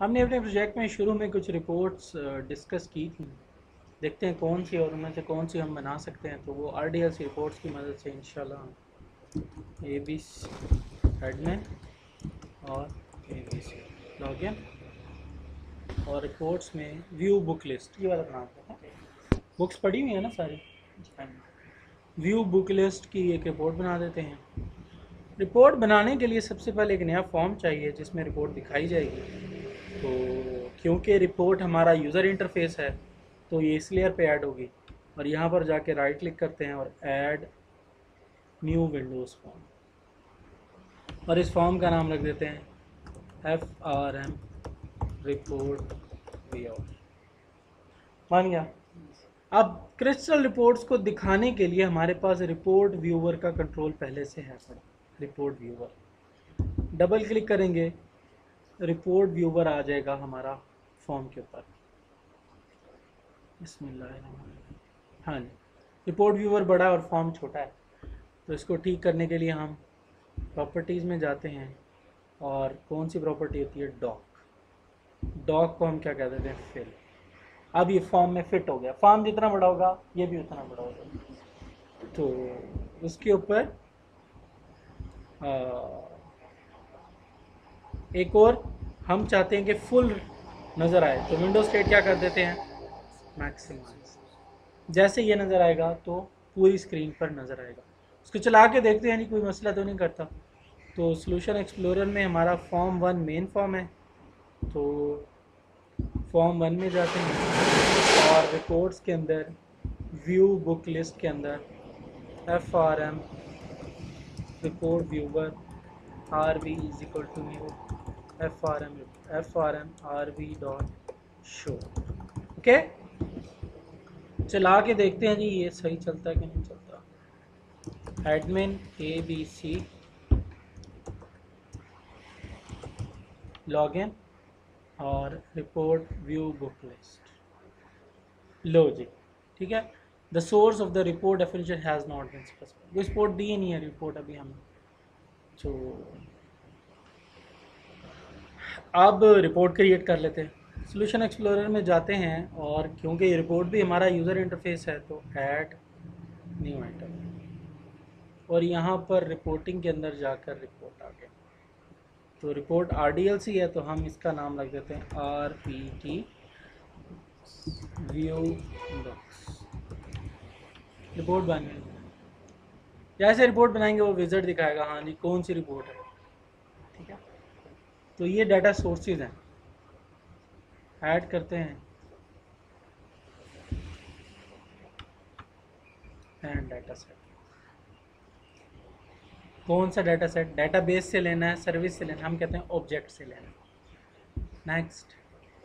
हमने अपने प्रोजेक्ट में शुरू में कुछ रिपोर्ट्स डिस्कस की थी। देखते हैं कौन सी और उनमें से कौन सी हम बना सकते हैं। तो वो RDLC रिपोर्ट्स की मदद से इंशाल्लाह ABC एडमिन और ABC लॉगिन और रिपोर्ट्स में व्यू बुक लिस्ट ये वाला बनाते हैं। बुक्स पढ़ी हुई है ना सारी। व्यू बुक लिस्ट की एक रिपोर्ट बना देते हैं। रिपोर्ट बनाने के लिए सबसे पहले एक नया फॉर्म चाहिए जिसमें रिपोर्ट दिखाई जाएगी। तो क्योंकि रिपोर्ट हमारा यूज़र इंटरफेस है तो ये इस लेयर पे ऐड होगी और यहाँ पर जाके राइट क्लिक करते हैं और ऐड न्यू विंडोज़ फॉर्म और इस फॉर्म का नाम रख देते हैं FRM रिपोर्ट व्यूअर। मान गया। अब क्रिस्टल रिपोर्ट्स को दिखाने के लिए हमारे पास रिपोर्ट व्यूअर का कंट्रोल पहले से है। रिपोर्ट व्यूअर डबल क्लिक करेंगे, रिपोर्ट व्यूअर आ जाएगा हमारा फॉर्म के ऊपर। बिस्मिल्लाह। हाँ जी, रिपोर्ट व्यूअर बड़ा और फॉर्म छोटा है। तो इसको ठीक करने के लिए हम प्रॉपर्टीज़ में जाते हैं और कौन सी प्रॉपर्टी होती है, डॉक को हम क्या कह देते हैं, फिल। अब ये फॉर्म में फिट हो गया। फॉर्म जितना बड़ा होगा ये भी उतना बड़ा होगा। तो उसके ऊपर एक और हम चाहते हैं कि फुल नज़र आए तो विंडोज स्टेट क्या कर देते हैं, मैक्सिमाइज। जैसे ये नज़र आएगा तो पूरी स्क्रीन पर नज़र आएगा। उसको चला के देखते हैं, नहीं कोई मसला तो नहीं करता। तो सॉल्यूशन एक्सप्लोरर में हमारा फॉर्म 1 मेन फॉर्म है। तो फॉर्म 1 में जाते हैं और रिपोर्ट्स के अंदर व्यू बुक लिस्ट के अंदर FRM report viewer RV is equal to new FRM RV dot show. Okay, चला के देखते हैं जी ये सही चलता है कि नहीं चलता। एडमिन ABC लॉगिन और रिपोर्ट व्यू बुक लिस्ट। लो जी, ठीक है। The source of the report definition has not been specified. कोई रिपोर्ट दी नहीं है रिपोर्ट अभी हमें। तो अब रिपोर्ट क्रिएट कर लेते हैं। सॉल्यूशन एक्सप्लोरर में जाते हैं और क्योंकि ये रिपोर्ट भी हमारा यूज़र इंटरफेस है तो ऐड न्यू आइटम और यहाँ पर रिपोर्टिंग के अंदर जाकर रिपोर्ट आ गया। तो रिपोर्ट RDLC है तो हम इसका नाम रख देते हैं RPT व्यू बॉक्स। रिपोर्ट बन गई। जैसे रिपोर्ट बनाएंगे वो विज़िट दिखाएगा, हाँ जी कौन सी रिपोर्ट है, ठीक है। तो ये डाटा सोर्सेज हैं, ऐड करते हैं एंड डाटा सेट। कौन सा डाटा सेट, डाटा बेस से लेना है, सर्विस से लेना है, हम कहते हैं ऑब्जेक्ट से लेना है। नेक्स्ट,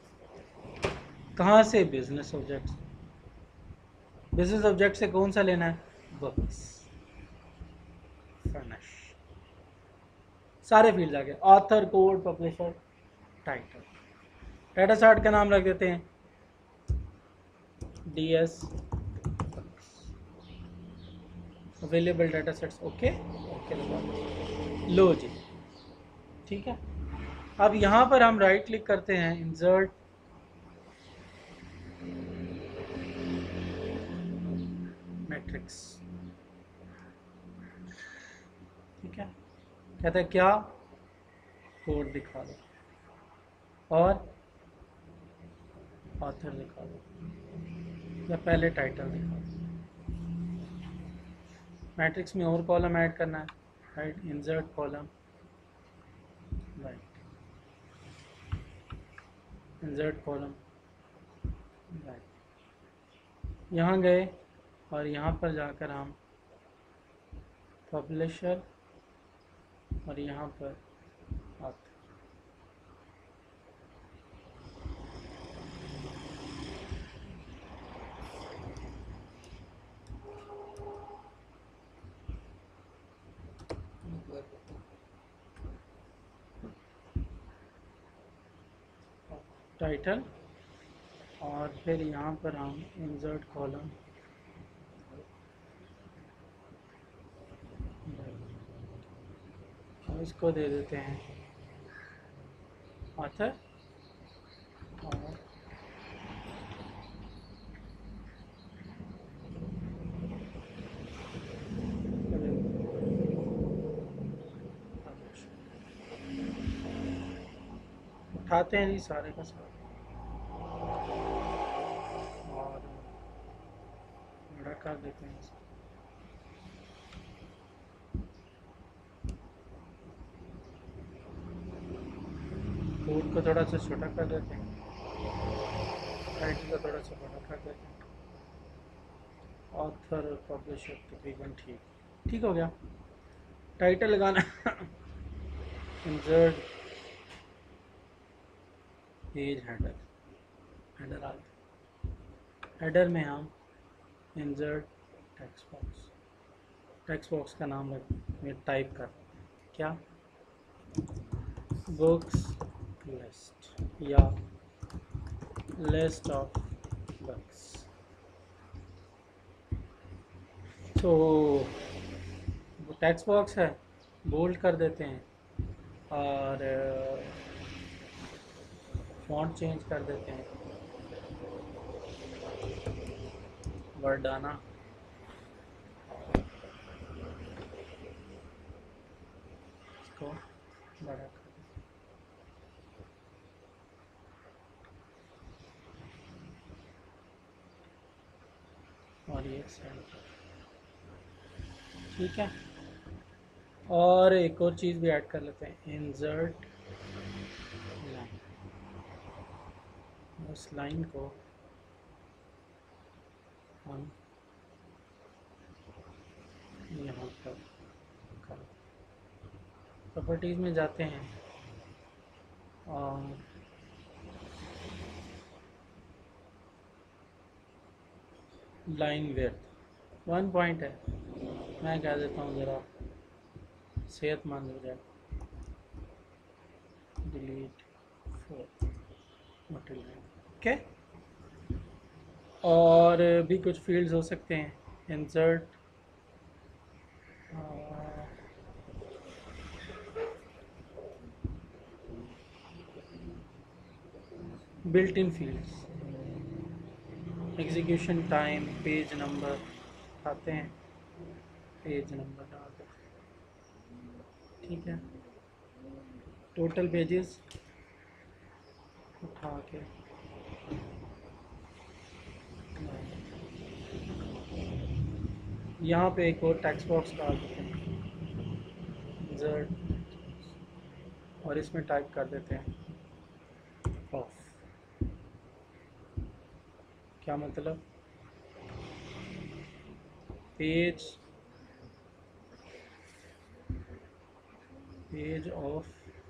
कहाँ से, बिजनेस ऑब्जेक्ट। बिजनेस ऑब्जेक्ट से कौन सा लेना है, बुक्स फर्निश। सारे फील्ड आ गए, author, code, publisher, title. Data chart का नाम रख देते हैं DS available data sets. Okay okay लो जी, ठीक है। अब यहाँ पर हम राइट क्लिक करते हैं, इंसर्ट मैट्रिक्स, ठीक है। कहता है क्या, कोड दिखा दो और ऑथर दिखा दो या पहले टाइटल दिखा दो। मैट्रिक्स में और कॉलम ऐड करना है, right, insert column, right, insert column, right. यहाँ गए और यहाँ पर जाकर हम पब्लिशर और यहाँ पर ऑथर। टाइटल और फिर यहाँ पर हम इंसर्ट कॉलम, इसको दे देते हैं ऑथर उठाते हैं जी सारे का सारा और बड़ा कर देते हैं इसको। कोड को थोड़ा सा छोटा कर देते हैं, टाइटल को थोड़ा सा बड़ा कर देते हैं, ऑथर और पब्लिशर तकरीबन ठीक हो गया। टाइटल लगाना इंसर्ट पेज हेडर, हेडर आ गया। हेडर में हम इंसर्ट टेक्स्ट बॉक्स का नाम में टाइप कर क्या बुक्स लिस्ट या लिस्ट ऑफ बुक्स। तो वो टेक्स्ट बॉक्स है, बोल्ड कर देते हैं और फॉन्ट चेंज कर देते हैं, वर्डाना इसको बड़ा कर देते हैं और ये सेंटर। ठीक है, और एक और चीज़ भी ऐड कर लेते हैं, इंसर्ट लाइन। उस लाइन को हम यहाँ पर प्रॉपर्टीज़ में जाते हैं और लाइन विड्थ 1 पॉइंट है, मैं कह देता हूँ ज़रा सेहतमंद हो जाए, डिलीट 4 ओके। और भी कुछ फील्ड्स हो सकते हैं, insert built in fields, execution time, page number आते हैं, पेज नंबर डालते हैं। ठीक है, टोटल पेजेस उठा के यहाँ पे एक और टेक्स्ट बॉक्स डाल देते हैं इंसर्ट और इसमें टाइप कर देते हैं ऑफ। क्या मतलब, पेज ऑफ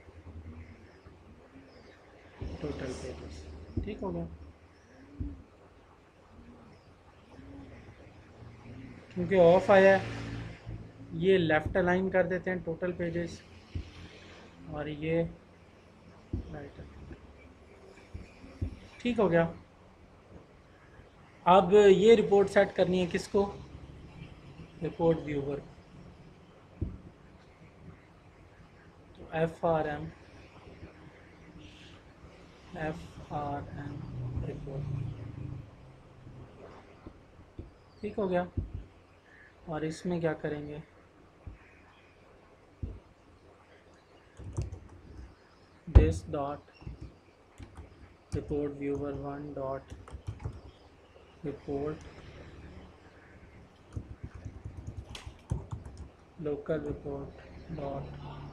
टोटल पेजेस। ठीक हो गया, क्योंकि ऑफ आया है ये लेफ़्ट अलाइन कर देते हैं टोटल पेजेस और ये राइट। ठीक हो गया। अब ये रिपोर्ट सेट करनी है किसको, रिपोर्ट व्यूवर। तो FRM रिपोर्ट। ठीक हो गया, और इसमें क्या करेंगे, this dot report viewer 1 dot report local report dot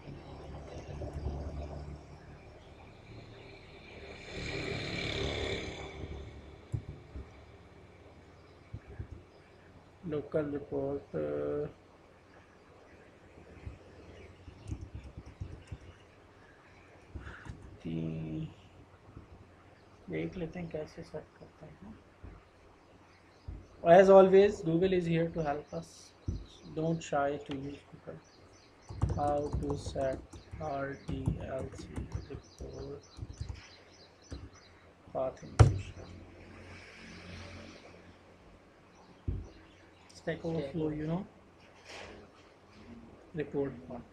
local report देख लेते हैं कैसे सेट करते हैं। As always, Google is here to help us. Don't shy to use Google. How to set RDLC report path insertion. Stack Overflow, report path.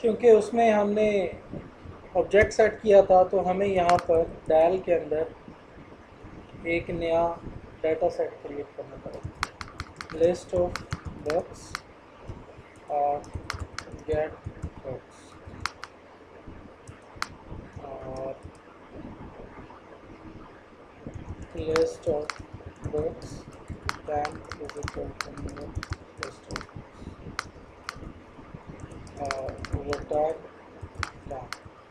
क्योंकि उसमें हमने object set किया था, तो हमें यहाँ पर डायल के अंदर एक नया डाटा सेट क्रिएट करना पड़ेगा। लिस्ट ऑफ बुक्स और गेट बुक्स और list of books then is equal to new list of और रिटर्न दैन।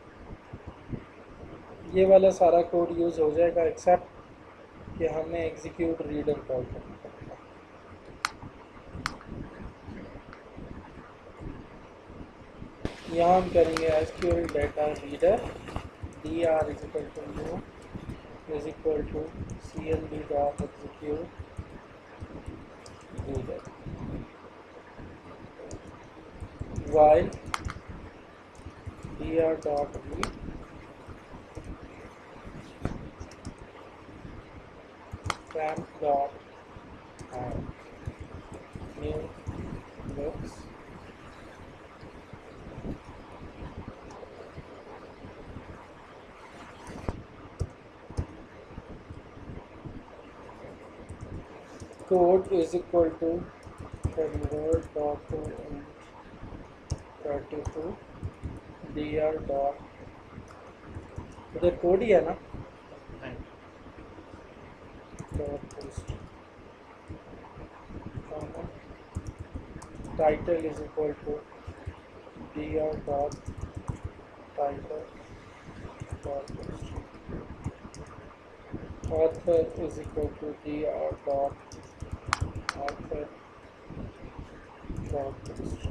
ये वाला सारा कोड यूज़ हो जाएगा एक्सेप्ट कि हमें एग्जीक्यूट रीडर कॉल करना पड़ेगा। यहाँ हम करेंगे SQL data reader dr is equal to new is equal to clb dot execute reader while dr dot read temp dot add new books code is equal to convert dot to int 32 dr dot उधर code ही है ना dot post title is equal to dr dot title dot post author is equal to dr dot author dot post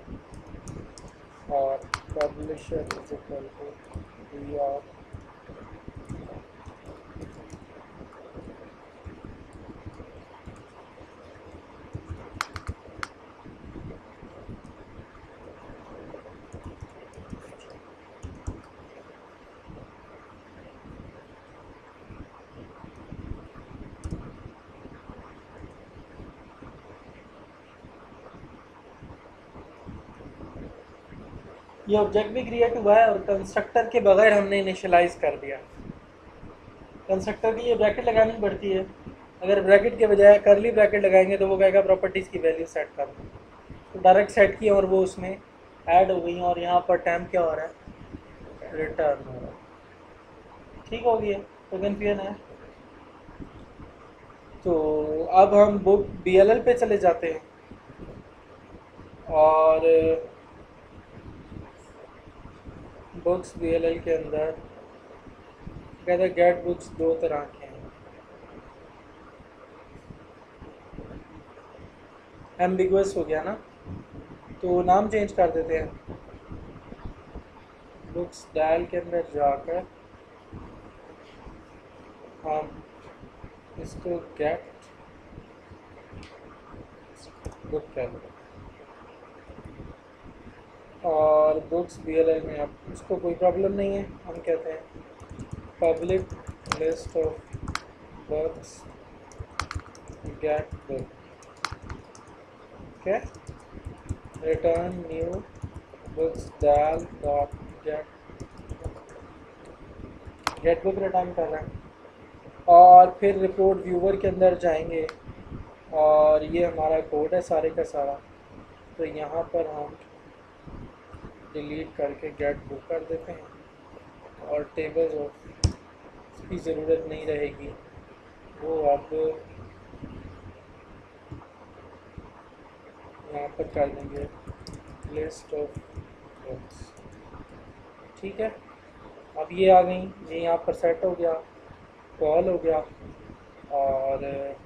और publisher is equal to dr ये object भी create हुआ है और कंस्ट्रक्टर के बगैर हमने इनिशियलाइज कर दिया। कंस्ट्रक्टर की ये ब्रैकेट लगानी पड़ती है, अगर ब्रैकेट के बजाय करली ब्रैकेट लगाएंगे तो वो कहेगा प्रॉपर्टीज़ की वैल्यू सेट कर दो, तो डायरेक्ट सेट की और वो उसमें ऐड हो गई और यहाँ पर टाइम क्या हो रहा है, रिटर्न हो रहा है। ठीक हो गया, तो कन्फ्यूजन है। तो अब हम बुक BLL पे चले जाते हैं और बुक्स BLL के अंदर कहते हैं गेट बुक्स दो तरह के हैं, एम्बिगुअस हो गया ना, तो नाम चेंज कर देते हैं। बुक्स डायल के अंदर जाकर हम इसको गेट बुक कर दें और बुक्स BLL में अब उसको कोई प्रॉब्लम नहीं है, हम कहते हैं public list of books get book, okay, return new books डाल डॉट गेट बुक रिटर्न कर रहे हैं। और फिर रिपोर्ट व्यूवर के अंदर जाएंगे और ये हमारा कोड है सारे का सारा, तो यहाँ पर हम डिलीट करके गेट बुक कर देते हैं और टेबल्स ऑफ की ज़रूरत नहीं रहेगी, वो अब यहाँ पर कर देंगे लिस्ट ऑफ बुक्स। ठीक है, अब ये आ गई, ये यहाँ पर सेट हो गया, कॉल हो गया और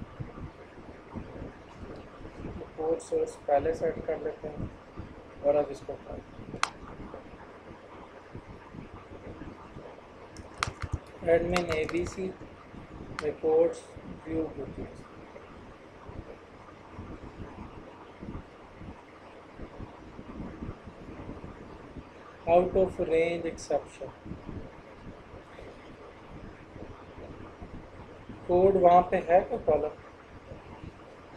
रिपोर्ट सोर्स पहले सेट कर लेते हैं और अब इसको कर admin ABC reports view bookings. Out of range exception, code वहाँ पे है तो कॉलम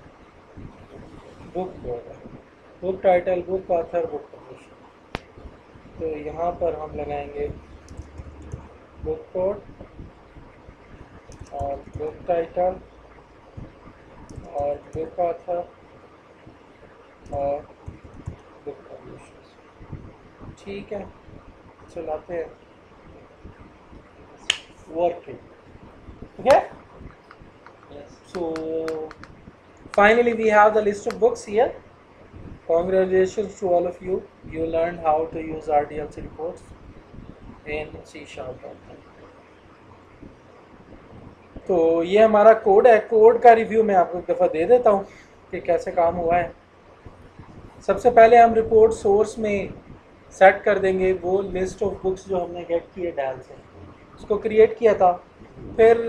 बुक कोड है, book title, book author, book publisher. यहाँ पर हम लगाएंगे बुक कोड और बुक टाइटल और बुक ऑथर और बुक पब्लिशर्स। ठीक है, चलाते हैं working. Okay, so finally we have the list of books here. Congratulations to all of you. You learned how to use RDLC reports in C#. तो ये हमारा code है। कोड का रिव्यू मैं आपको एक दफ़ा दे देता हूँ कि कैसे काम हुआ है। सबसे पहले हम रिपोर्ट सोर्स में सेट कर देंगे वो लिस्ट ऑफ बुक्स जो हमने गेट की है डेल से, उसको क्रिएट किया था। फिर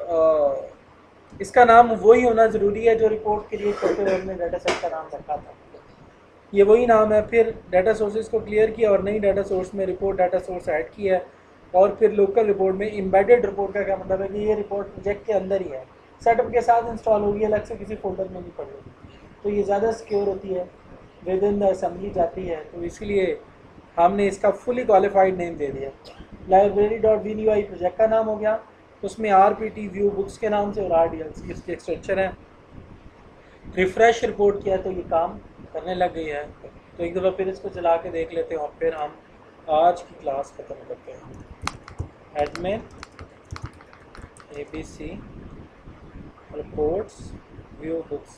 इसका नाम वही होना ज़रूरी है जो रिपोर्ट क्रिएट करते हुए हमने डाटा सेट का नाम रखा था, ये वही नाम है। फिर डाटा सोर्सेज को क्लियर किया और नई डाटा सोर्स में रिपोर्ट डाटा सोर्स ऐड किया है। और फिर लोकल रिपोर्ट में एम्बेडेड रिपोर्ट का क्या मतलब है कि ये रिपोर्ट प्रोजेक्ट के अंदर ही है, सेटअप के साथ इंस्टॉल होगी, अलग से किसी फोल्डर में नहीं पड़ेगी, तो ये ज़्यादा सिक्योर होती है, विद इन द असेंबली जाती है। तो इसलिए हमने इसका फुली क्वालिफाइड नेम दे दिया। library.vny प्रोजेक्ट का नाम हो गया, उसमें RPT व्यू बुक्स के नाम से और RDLC इसके एक्सटेंशन है। रिफ्रेश रिपोर्ट किया तो ये काम करने लग गई है। तो एक दफ़ा फिर इसको चला के देख लेते हैं और फिर हम आज की क्लास ख़त्म करते हैं। Admin ABC reports view books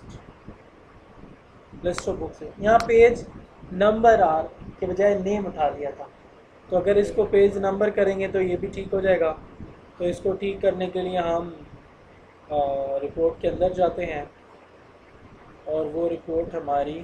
list of books. यहाँ पेज नंबर आर के बजाय नेम उठा दिया था, तो अगर इसको पेज नंबर करेंगे तो ये भी ठीक हो जाएगा। तो इसको ठीक करने के लिए हम रिपोर्ट के अंदर जाते हैं और वो रिपोर्ट हमारी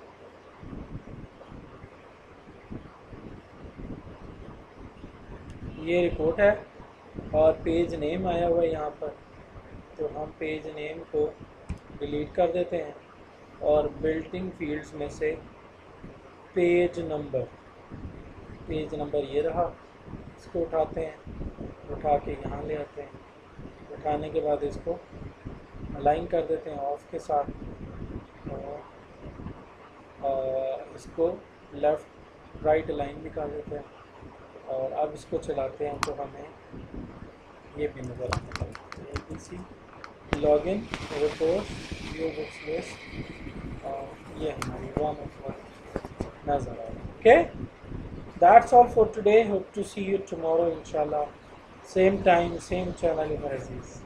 ये रिपोर्ट है और पेज नेम आया हुआ है यहाँ पर, तो हम पेज नेम को डिलीट कर देते हैं और बिल्ट-इन फील्ड्स में से पेज नंबर ये रहा, इसको उठाते हैं, उठा के यहाँ ले आते हैं। उठाने के बाद इसको अलाइन कर देते हैं ऑफ के साथ और इसको लेफ़्ट राइट अलाइन भी कर देते हैं। और अब इसको चलाते हैं तो हमें ये भी नज़र आता है ABC login report view books list, और ये हमारी 1 of 1 नज़र आ रहा है। Okay, that's all for today. Hope to see you tomorrow इंशाल्लाह, सेम टाइम सेम चैनल।